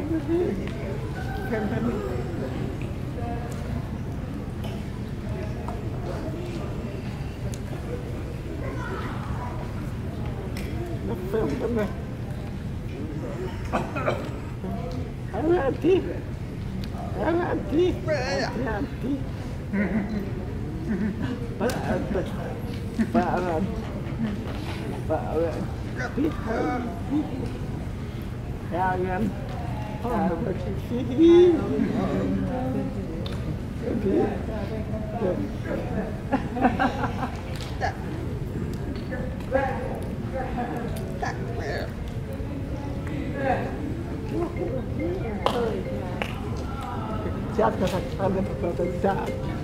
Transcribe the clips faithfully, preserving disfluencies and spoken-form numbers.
Avanti, avanti, avanti. Avanti, avanti, avanti. Jangan, siapa yang berbicara?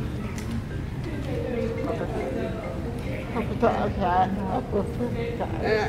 Apa tak kan? Apa tak?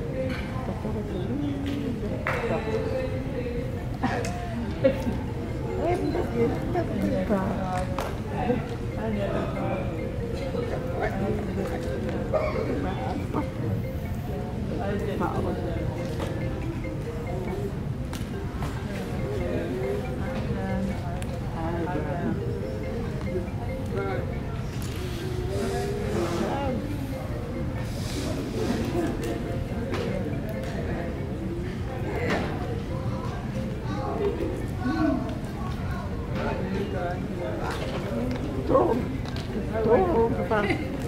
Tolong, tolong, Pak.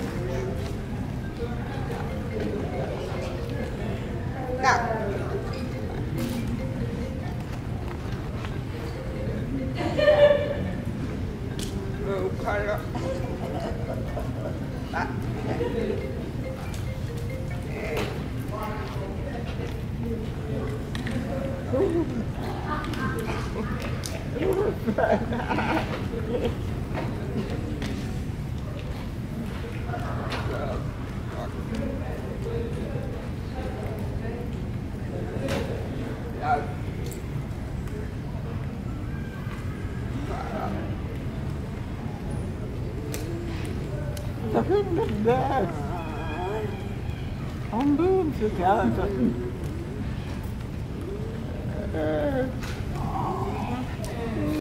Enggak. Bukan. Pak. Tapi benar, om belum segala.